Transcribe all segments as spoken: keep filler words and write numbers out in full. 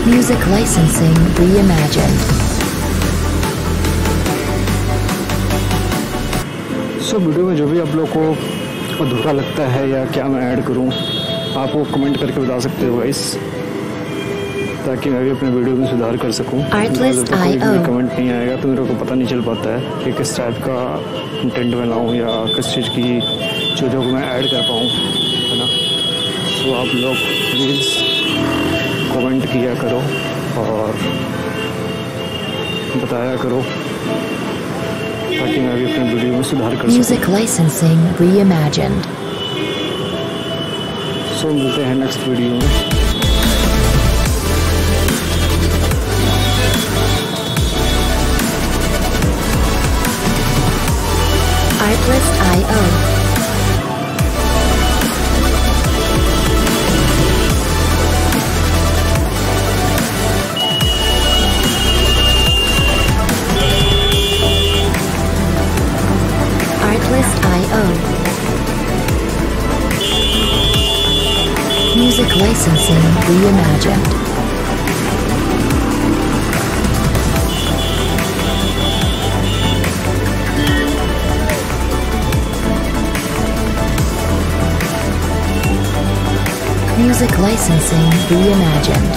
Music licensing reimagined. So video में जो भी आप लोग को अधूरा लगता है या क्या मैं ऐड करूं, आप वो कमेंट करके बता सकते हो गाइस, ताकि मैं भी अपने वीडियो में सुधार कर सकूं। Artlist तो कोई I O कमेंट नहीं आएगा तो मेरे को पता नहीं चल पाता है कि किस टाइप का कंटेंट बनाऊं या किस चीज़ की चीज़ों को मैं ऐड कर पाऊं, है ना। तो आप लोग प्लीज़ कमेंट किया करो और बताया करो ताकि मैं भी अपने वीडियो में सुधार कर सकूं। Music licensing reimagined. सो मिलते हैं नेक्स्ट वीडियो में। Artlist I O Artlist I O Music licensing reimagined. Music licensing reimagined.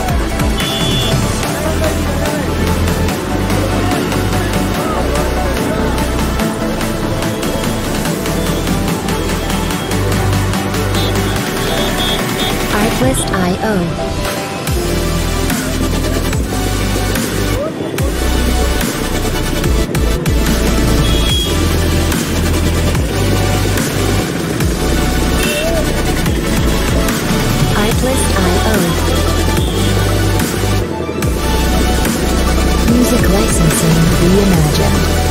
Artlist I O Artlist I O Music licensing reimagined.